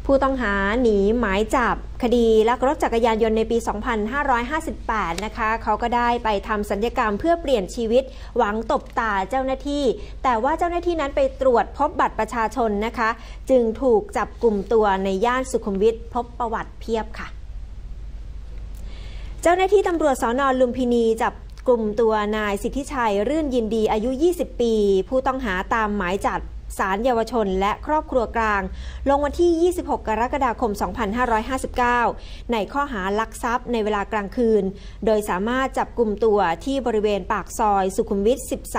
ผู้ต้องหาหนีหมายจับคดีลักรถจักรยานยนต์ในปี 2558 นะคะเขาก็ได้ไปทำศัลยกรรมเพื่อเปลี่ยนชีวิตหวังตบตาเจ้าหน้าที่แต่ว่าเจ้าหน้าที่นั้นไปตรวจพบบัตรประชาชนนะคะจึงถูกจับกุมตัวในย่านสุขุมวิทพบประวัติเพียบค่ะเจ้าหน้าที่ตำรวจสน.ลุมพินีจับกลุ่มตัวนายสิทธิชัยรื่นยินดีอายุ 20 ปีผู้ต้องหาตามหมายจับศาลเยาวชนและครอบครัวกลางลงวันที่ 26 กรกฎาคม 2559 ในข้อหาลักทรัพย์ในเวลากลางคืนโดยสามารถจับกลุ่มตัวที่บริเวณปากซอยสุขุมวิท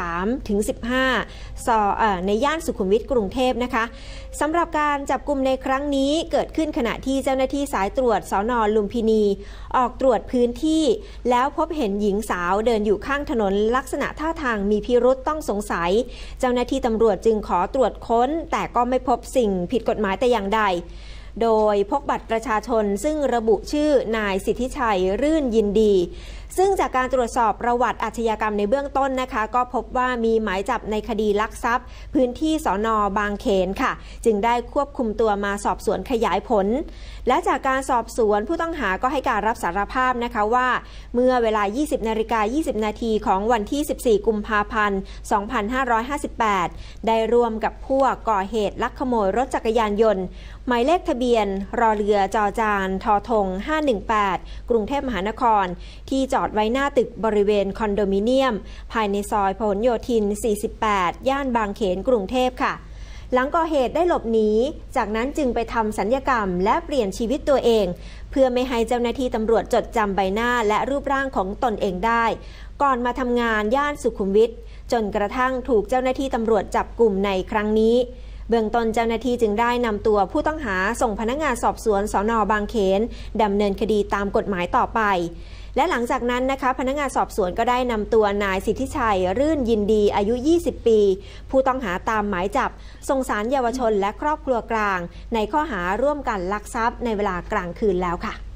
13-15 ในย่านสุขุมวิทกรุงเทพนะคะสำหรับการจับกุมในครั้งนี้เกิดขึ้นขณะที่เจ้าหน้าที่สายตรวจสน.ลุมพินีออกตรวจพื้นที่แล้วพบเห็นหญิงสาวเดินอยู่ข้างถนนลักษณะท่าทางมีพิรุธต้องสงสัยเจ้าหน้าที่ตำรวจจึงขอตรวจค้นแต่ก็ไม่พบสิ่งผิดกฎหมายแต่อย่างใดโดยพกบัตรประชาชนซึ่งระบุชื่อนายสิทธิชัยรื่นยินดีซึ่งจากการตรวจสอบประวัติอาชญากรรมในเบื้องต้นนะคะก็พบว่ามีหมายจับในคดีลักทรัพย์พื้นที่สน.บางเขนค่ะจึงได้ควบคุมตัวมาสอบสวนขยายผลและจากการสอบสวนผู้ต้องหาก็ให้การรับสารภาพนะคะว่าเมื่อเวลา 20:20 นาทีของวันที่ 14 กุมภาพันธ์ 2558 ได้ร่วมกับพวกก่อเหตุลักขโมยรถจักรยานยนต์หมายเลขทะเบียนรอเรือจอจานทอธง 518 กรุงเทพมหานครที่จอดไว้หน้าตึกบริเวณคอนโดมิเนียมภายในซอยพหลโยธิน 48 ย่านบางเขนกรุงเทพค่ะหลังก่อเหตุได้หลบหนีจากนั้นจึงไปทำศัลยกรรมและเปลี่ยนชีวิตตัวเองเพื่อไม่ให้เจ้าหน้าที่ตำรวจจดจำใบหน้าและรูปร่างของตนเองได้ก่อนมาทำงานย่านสุขุมวิทจนกระทั่งถูกเจ้าหน้าที่ตำรวจจับกลุ่มในครั้งนี้เบื้องต้นเจ้าหน้าที่จึงได้นำตัวผู้ต้องหาส่งพนักงานสอบสวนสน.บางเขนดำเนินคดีตามกฎหมายต่อไปและหลังจากนั้นนะคะพนักงานสอบสวนก็ได้นำตัวนายสิทธิชัยรื่นยินดีอายุ 20 ปีผู้ต้องหาตามหมายจับส่งศาลเยาวชนและครอบครัวกลางในข้อหาร่วมกันลักทรัพย์ในเวลากลางคืนแล้วค่ะ